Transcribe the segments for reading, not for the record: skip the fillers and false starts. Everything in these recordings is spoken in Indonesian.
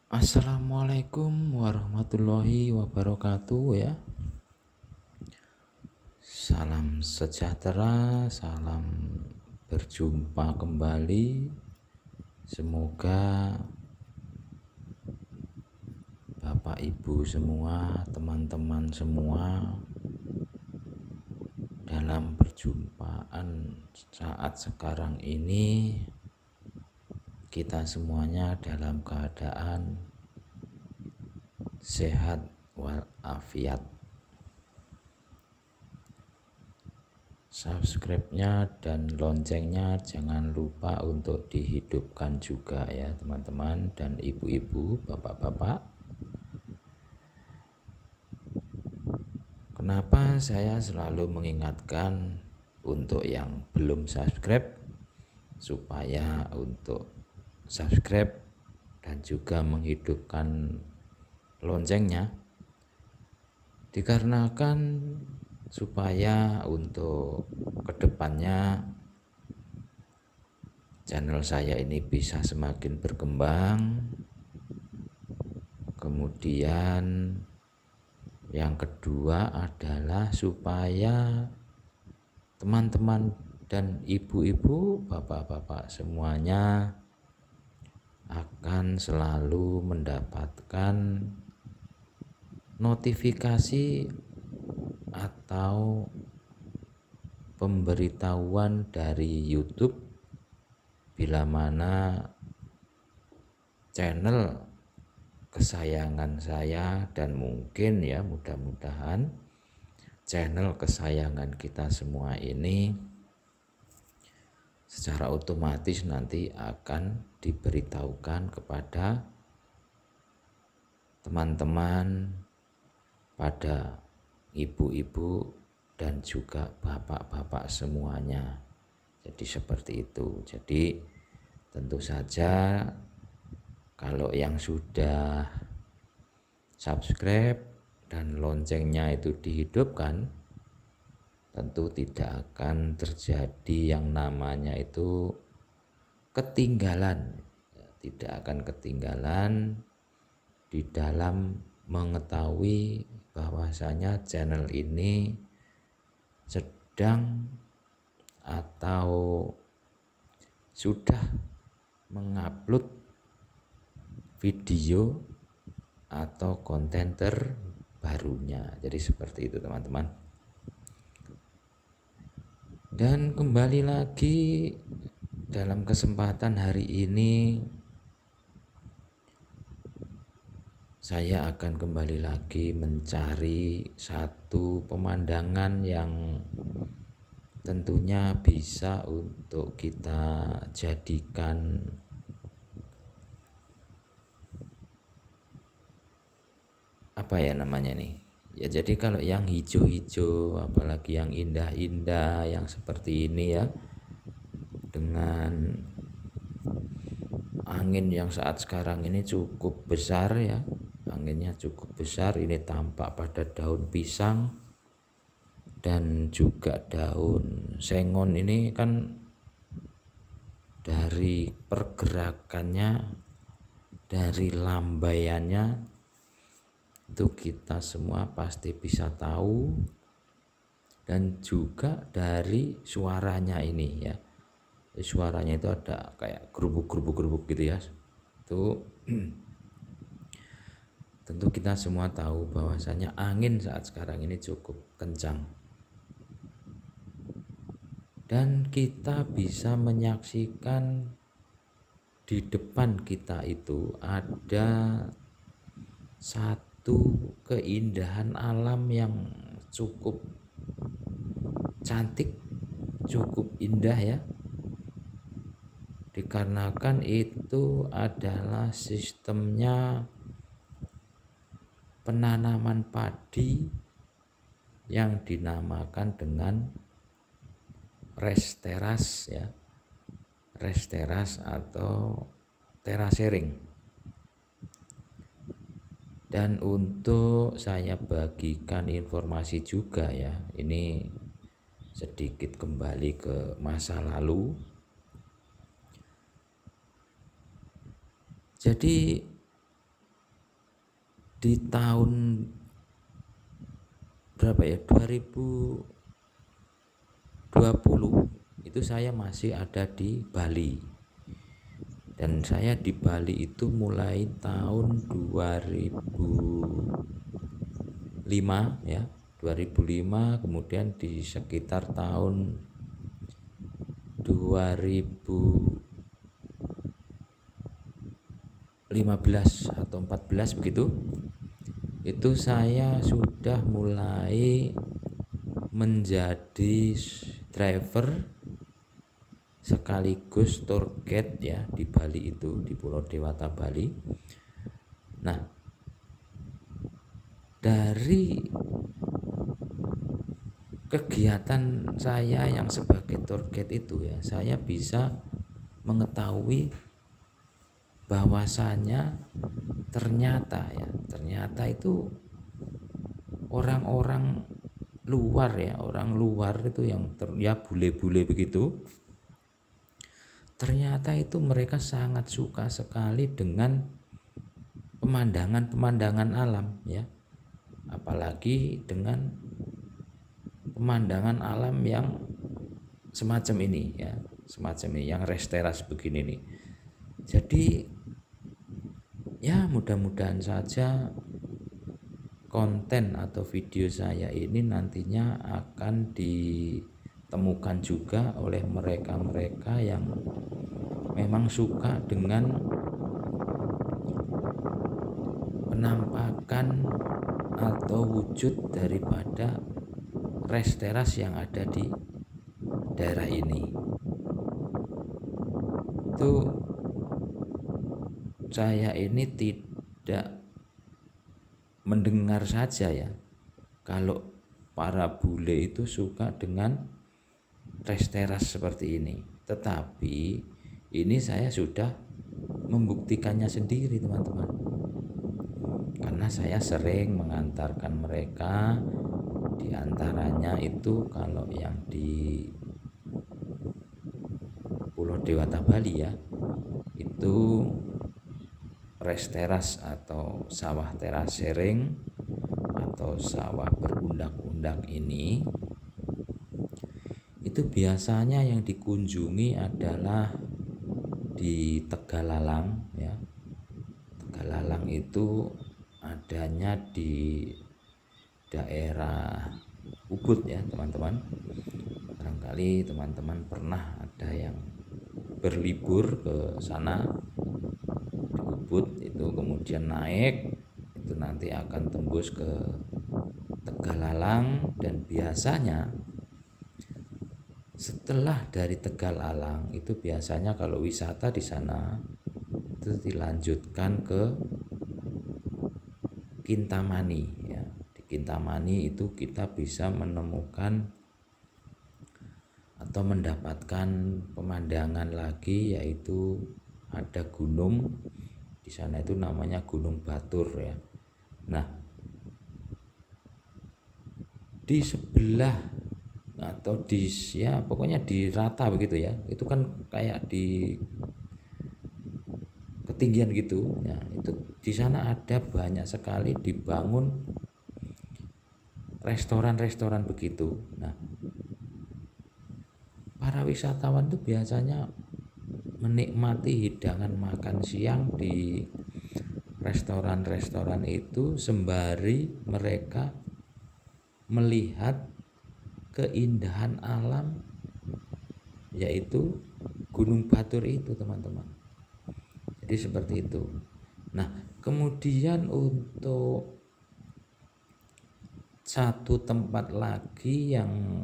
Assalamualaikum warahmatullahi wabarakatuh ya. Salam sejahtera, salam berjumpa kembali. Semoga Bapak Ibu semua, teman-teman semua dalam perjumpaan saat sekarang ini kita semuanya dalam keadaan sehat walafiat. Subscribe-nya dan loncengnya jangan lupa untuk dihidupkan juga ya teman-teman dan ibu-ibu, bapak-bapak. Kenapa saya selalu mengingatkan untuk yang belum subscribe supaya untuk subscribe dan juga menghidupkan loncengnya, dikarenakan supaya untuk kedepannya channel saya ini bisa semakin berkembang. Kemudian yang kedua adalah supaya teman-teman dan ibu-ibu, bapak-bapak semuanya akan selalu mendapatkan notifikasi atau pemberitahuan dari YouTube bila mana channel kesayangan saya dan mungkin ya mudah-mudahan channel kesayangan kita semua ini secara otomatis nanti akan diberitahukan kepada teman-teman, pada ibu-ibu dan juga bapak-bapak semuanya. Jadi seperti itu. Jadi tentu saja kalau yang sudah subscribe dan loncengnya itu dihidupkan, tentu tidak akan terjadi yang namanya itu ketinggalan. Tidak akan ketinggalan di dalam mengetahui bahwasanya channel ini sedang atau sudah mengupload video atau konten terbarunya. Jadi seperti itu teman-teman. Dan kembali lagi dalam kesempatan hari ini saya akan kembali lagi mencari satu pemandangan yang tentunya bisa untuk kita jadikan apa ya namanya nih ya. Jadi kalau yang hijau-hijau, apalagi yang indah-indah yang seperti ini ya, dengan angin yang saat sekarang ini cukup besar ya, anginnya cukup besar, ini tampak pada daun pisang dan juga daun sengon. Ini kan dari pergerakannya, dari lambaiannya itu kita semua pasti bisa tahu, dan juga dari suaranya ini ya. Suaranya itu ada kayak gerubuk gitu ya. Itu tentu kita semua tahu bahwasanya angin saat sekarang ini cukup kencang. Dan kita bisa menyaksikan di depan kita itu ada satu keindahan alam yang cukup cantik, cukup indah ya. Dikarenakan itu adalah sistemnya penanaman padi yang dinamakan dengan rest teras ya, rest teras atau terasering. Dan untuk saya bagikan informasi juga ya, ini sedikit kembali ke masa lalu. Jadi di tahun berapa ya, 2020 itu saya masih ada di Bali, dan saya di Bali itu mulai tahun 2005 ya, 2005, kemudian di sekitar tahun 2015 atau 14 begitu, itu saya sudah mulai menjadi driver sekaligus tour guide ya di Bali itu, di Pulau Dewata Bali. Nah, dari kegiatan saya yang sebagai tour guide itu ya, saya bisa mengetahui bahwasanya ternyata itu orang-orang luar ya, orang luar itu yang ya bule-bule begitu, ternyata itu mereka sangat suka sekali dengan pemandangan alam ya, apalagi dengan pemandangan alam yang semacam ini ya, semacam ini yang res teras begini nih. Jadi ya mudah-mudahan saja konten atau video saya ini nantinya akan ditemukan juga oleh mereka-mereka yang memang suka dengan penampakan atau wujud daripada res teras yang ada di daerah ini. Itu saya ini tidak mendengar saja ya, kalau para bule itu suka dengan res teras seperti ini, tetapi ini saya sudah membuktikannya sendiri teman-teman, karena saya sering mengantarkan mereka. Di antaranya itu kalau yang di Pulau Dewata Bali ya, itu res teras atau sawah terasering atau sawah berundak-undak ini, itu biasanya yang dikunjungi adalah di Tegalalang ya. Tegalalang itu adanya di daerah Ubud ya teman-teman. Barangkali teman-teman pernah ada yang berlibur ke sana di Ubud itu, kemudian naik itu nanti akan tembus ke Tegalalang, dan biasanya setelah dari Tegalalang itu biasanya kalau wisata di sana itu dilanjutkan ke Kintamani ya. Di Kintamani itu kita bisa menemukan atau mendapatkan pemandangan lagi, yaitu ada gunung di sana itu namanya Gunung Batur ya. Nah, di sebelah atau di ya pokoknya di rata begitu ya, itu kan kayak di ketinggian gitu ya, itu di sana ada banyak sekali dibangun restoran-restoran begitu. Nah, para wisatawan itu biasanya menikmati hidangan makan siang di restoran-restoran itu sembari mereka melihat keindahan alam, yaitu Gunung Batur itu teman-teman. Jadi seperti itu. Nah, kemudian untuk satu tempat lagi yang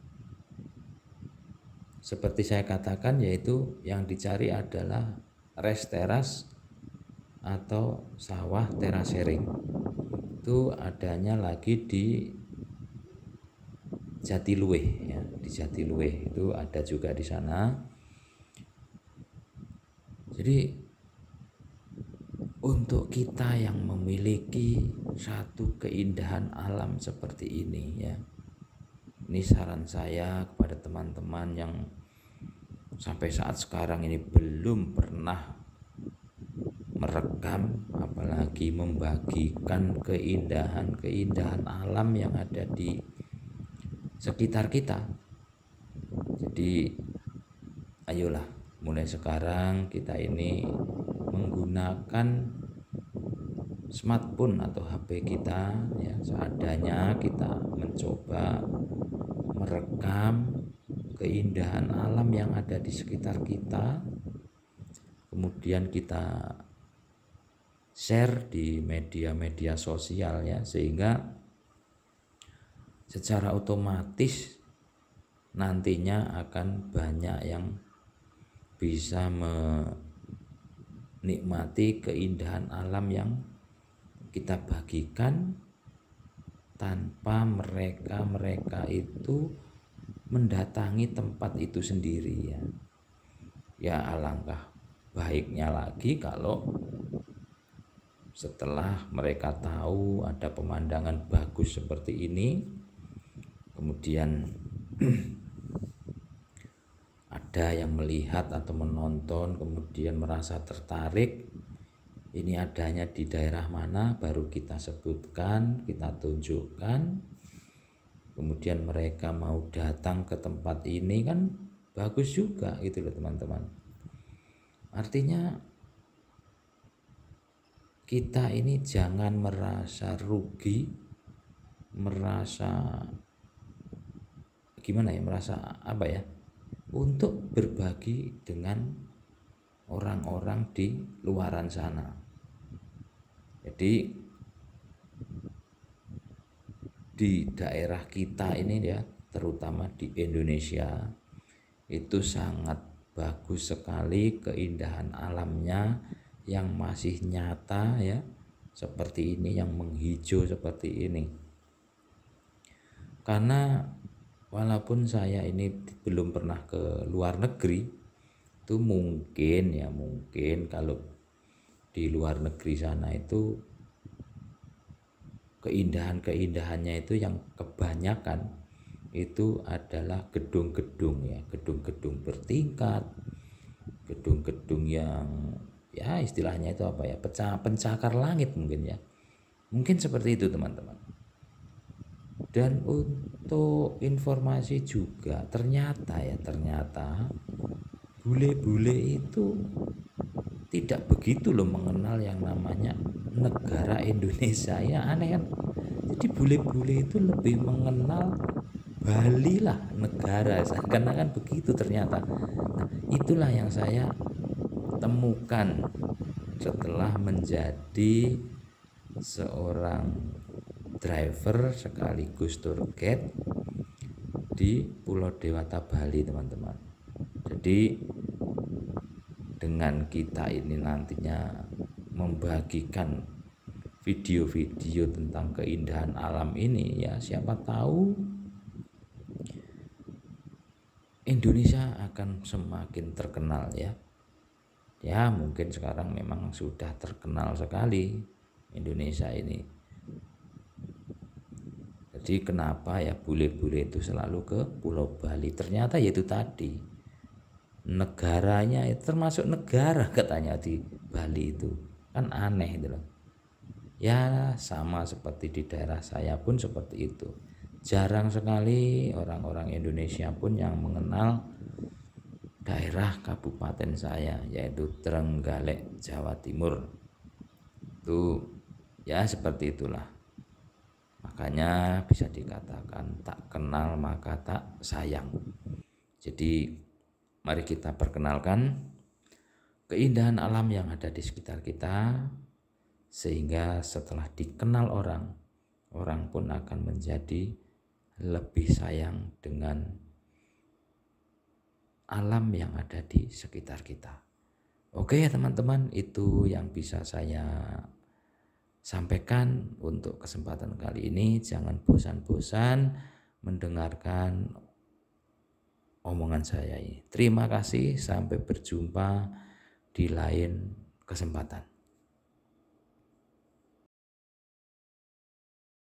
seperti saya katakan, yaitu yang dicari adalah res teras atau sawah terasering. Itu adanya lagi di Jatiluwih ya, di Jatiluwih itu ada juga di sana. Jadi untuk kita yang memiliki satu keindahan alam seperti ini ya, ini saran saya kepada teman-teman yang sampai saat sekarang ini belum pernah merekam apalagi membagikan keindahan-keindahan alam yang ada di sekitar kita. Jadi ayolah mulai sekarang kita ini menggunakan smartphone atau HP kita ya seadanya, kita mencoba merekam keindahan alam yang ada di sekitar kita, kemudian kita share di media-media sosial ya, sehingga secara otomatis nantinya akan banyak yang bisa menikmati keindahan alam yang kita bagikan tanpa mereka itu mendatangi tempat itu sendiri ya. Ya alangkah baiknya lagi kalau setelah mereka tahu ada pemandangan bagus seperti ini, kemudian ada yang melihat atau menonton kemudian merasa tertarik, ini adanya di daerah mana, baru kita sebutkan, kita tunjukkan, kemudian mereka mau datang ke tempat ini, kan bagus juga gitu loh teman-teman. Artinya kita ini jangan merasa rugi, merasa gimana ya, merasa apa ya, untuk berbagi dengan orang-orang di luaran sana. Jadi di daerah kita ini ya, terutama di Indonesia, itu sangat bagus sekali keindahan alamnya yang masih nyata ya, seperti ini, yang menghijau seperti ini. Karena walaupun saya ini belum pernah ke luar negeri, itu mungkin kalau di luar negeri sana itu keindahannya itu yang kebanyakan itu adalah gedung-gedung ya, gedung-gedung bertingkat, gedung-gedung yang ya istilahnya itu apa ya, pencakar langit mungkin ya, mungkin seperti itu teman-teman. Dan untuk informasi juga ternyata bule-bule itu tidak begitu loh mengenal yang namanya negara Indonesia ya, aneh kan. Jadi bule-bule itu lebih mengenal Bali lah negara, karena kan begitu ternyata. Nah, itulah yang saya temukan setelah menjadi seorang driver sekaligus tour guide di Pulau Dewata Bali teman-teman. Jadi dengan kita ini nantinya membagikan video-video tentang keindahan alam ini ya, siapa tahu Indonesia akan semakin terkenal ya. Ya mungkin sekarang memang sudah terkenal sekali Indonesia ini. Jadi kenapa ya bule-bule itu selalu ke Pulau Bali? Ternyata yaitu tadi, negaranya itu termasuk negara katanya di Bali itu. Kan aneh itu loh. Ya sama seperti di daerah saya pun seperti itu. Jarang sekali orang-orang Indonesia pun yang mengenal daerah kabupaten saya, yaitu Trenggalek, Jawa Timur. Itu ya seperti itulah. Makanya bisa dikatakan tak kenal maka tak sayang. Jadi mari kita perkenalkan keindahan alam yang ada di sekitar kita, sehingga setelah dikenal orang, orang pun akan menjadi lebih sayang dengan alam yang ada di sekitar kita. Oke ya teman-teman, itu yang bisa saya sampaikan untuk kesempatan kali ini. Jangan bosan-bosan mendengarkan omongan saya ini. Terima kasih, sampai berjumpa di lain kesempatan.